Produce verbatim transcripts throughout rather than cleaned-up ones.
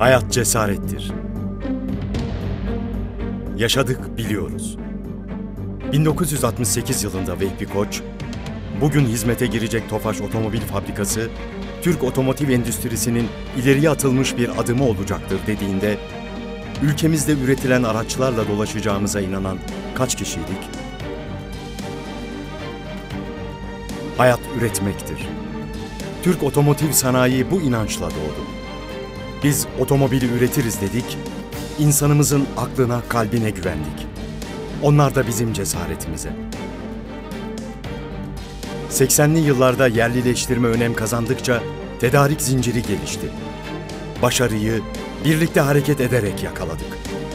Hayat cesarettir. Yaşadık, biliyoruz. bin dokuz yüz altmış sekiz yılında Vehbi Koç, bugün hizmete girecek Tofaş Otomobil Fabrikası, Türk otomotiv endüstrisinin ileriye atılmış bir adımı olacaktır dediğinde, ülkemizde üretilen araçlarla dolaşacağımıza inanan kaç kişiydik? Hayat üretmektir. Türk otomotiv sanayi bu inançla doğdu. Biz otomobili üretiriz dedik, insanımızın aklına, kalbine güvendik. Onlar da bizim cesaretimize. seksenli yıllarda yerlileştirme önem kazandıkça tedarik zinciri gelişti. Başarıyı birlikte hareket ederek yakaladık.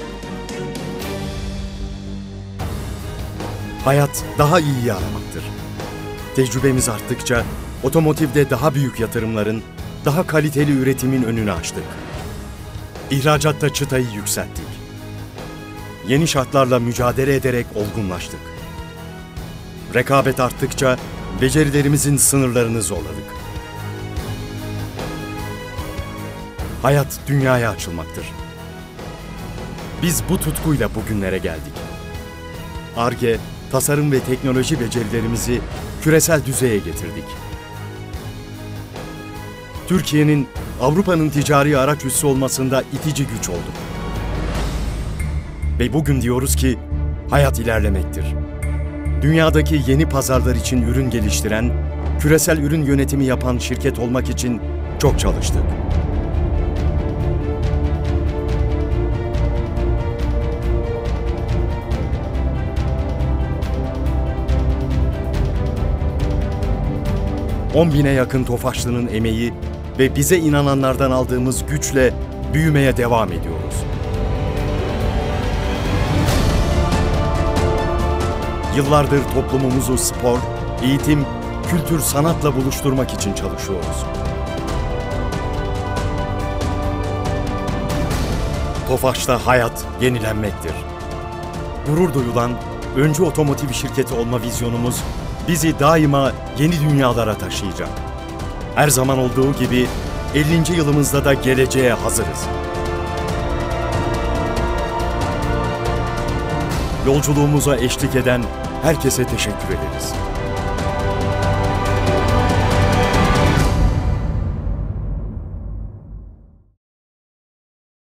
Hayat daha iyiyi aramaktır. Tecrübemiz arttıkça otomotivde daha büyük yatırımların, daha kaliteli üretimin önünü açtık. İhracatta çıtayı yükselttik. Yeni şartlarla mücadele ederek olgunlaştık. Rekabet arttıkça becerilerimizin sınırlarını zorladık. Hayat dünyaya açılmaktır. Biz bu tutkuyla bugünlere geldik. Ar-Ge, tasarım ve teknoloji becerilerimizi küresel düzeye getirdik. Türkiye'nin Avrupa'nın ticari araç üssü olmasında itici güç olduk. Ve bugün diyoruz ki hayat ilerlemektir. Dünyadaki yeni pazarlar için ürün geliştiren, küresel ürün yönetimi yapan şirket olmak için çok çalıştık. on bine yakın Tofaşlı'nın emeği ve bize inananlardan aldığımız güçle büyümeye devam ediyoruz. Yıllardır toplumumuzu spor, eğitim, kültür, sanatla buluşturmak için çalışıyoruz. Tofaş'ta hayat yenilenmektir. Gurur duyulan öncü otomotiv şirketi olma vizyonumuz bizi daima yeni dünyalara taşıyacak. Her zaman olduğu gibi ellinci yılımızda da geleceğe hazırız. Yolculuğumuza eşlik eden herkese teşekkür ederiz.